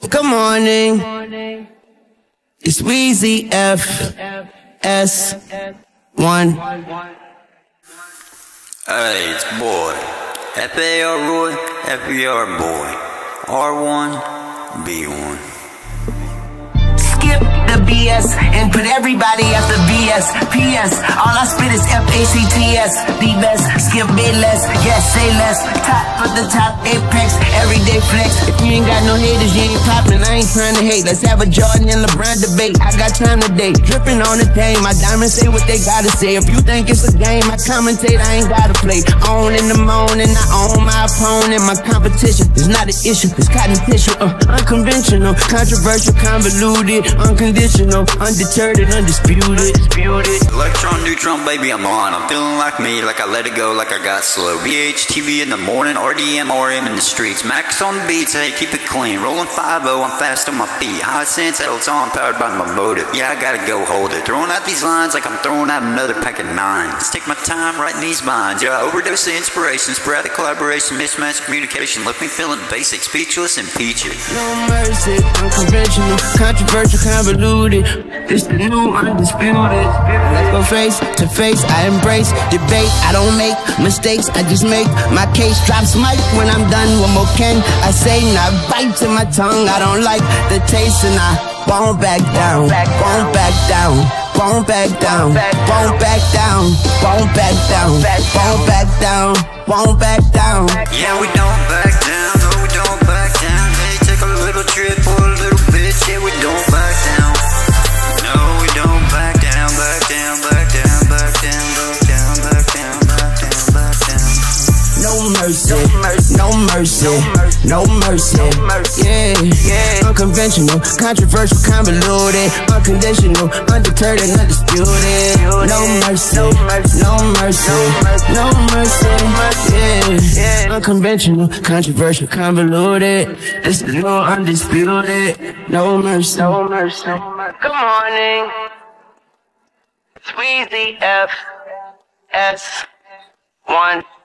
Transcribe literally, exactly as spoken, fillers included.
Good morning. It's Weezy F S one. Hey, it's boy. F A R Roy, F E R boy. R one, B one. Skip the B S and put everybody after B S. P S, all I spit is F A C T S. The best, skip bit less, yes, say less. Top of the top, apex, everyday flex. If you ain't got no haters, you ain't poppin', I ain't trying to hate. Let's have a Jordan and LeBron debate. I got time today, drippin' on the day. My diamonds say what they gotta say. If you think it's a game, I commentate, I ain't gotta play. On in the morning, I own my opponent. My competition is not an issue, it's cotton tissue. Uh, unconventional, controversial, convoluted, unconditional, undeterred and undisputed. Disputed. Electron, neutron, baby, I'm on. I'm feeling like me, like I let it go, like I got slow. B H T V in the morning, R D M, R M in the streets. Max on the beats, hey, keep it clean. Rolling five oh, I'm fast on my feet. High sense, it's on, powered by my motive. Yeah, I gotta go hold it. Throwing out these lines like I'm throwing out another pack of nines. Take my time writing these minds. Yeah, overdose of inspiration, sporadic collaboration, mismatched communication. Left me feeling basic, speechless, and peachy. No mercy, unconventional, controversial, convoluted. It's the new undisputed. Let's go face to face, I embrace debate. I don't make mistakes, I just make my case. Drops mic when I'm done, one more can I say? Now bite to my tongue, I don't like the taste. And I won't back down, won't back down, won't back down, won't back down, won't back down, won't back down, won't back down. Yeah, we don't back down, no, we don't back down. Hey, take a little trip for a little bit. Yeah, we don't back down. No, we don't back down, back down, back down, back down, back down, back down, back down, back down. No mercy, no mercy, no mercy, yeah, yeah. Unconventional, controversial, convoluted, unconditional, undeterred and undisputed. No mercy, no mercy, no mercy, yeah. Unconventional, controversial, convoluted. This is no undisputed. No mercy, no mercy. Good morning. It's Weezy F S one.